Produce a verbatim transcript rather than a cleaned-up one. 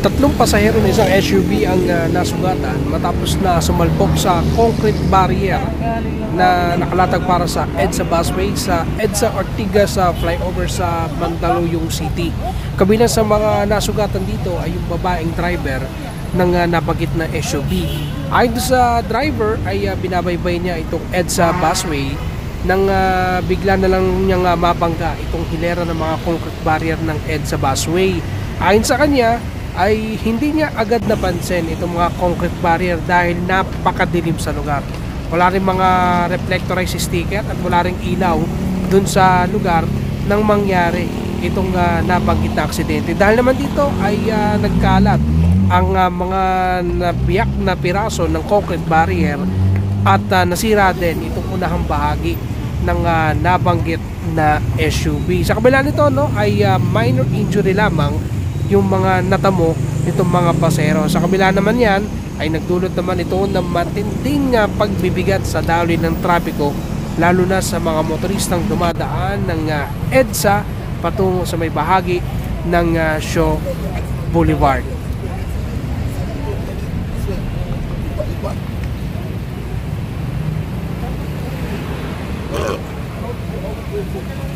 Tatlong pasahero ng isang S U V ang uh, nasugatan matapos na sumalpok sa concrete barrier na nakalatag para sa EDSA busway sa EDSA Ortigas sa flyover sa Mandaluyong City. Kabilang sa mga nasugatan dito ay yung babaeng driver ng uh, napagit na S U V. Ayon sa driver ay uh, binabaybay niya itong EDSA busway nang uh, bigla na lang niyang uh, mabangga itong hilera ng mga concrete barrier ng EDSA busway. Ayon sa kanya ay hindi niya agad napansin itong mga concrete barrier dahil napakadilim sa lugar. Wala rin mga reflectorized sticker at wala rin ilaw dun sa lugar nang mangyari itong uh, nabanggit na aksidente. Dahil naman dito ay uh, nagkalat ang uh, mga nabiyak na piraso ng concrete barrier at uh, nasira din itong unahang bahagi ng uh, nabanggit na S U V. Sa kabila nito no, ay uh, minor injury lamang yung mga natamo nitong mga pasero. Sa kabila naman yan ay nagdulot naman ito ng matinding uh, pagbibigat sa daloy ng trapiko, lalo na sa mga motoristang dumadaan ng uh, EDSA patungo sa may bahagi ng uh, Shaw Boulevard. Uh.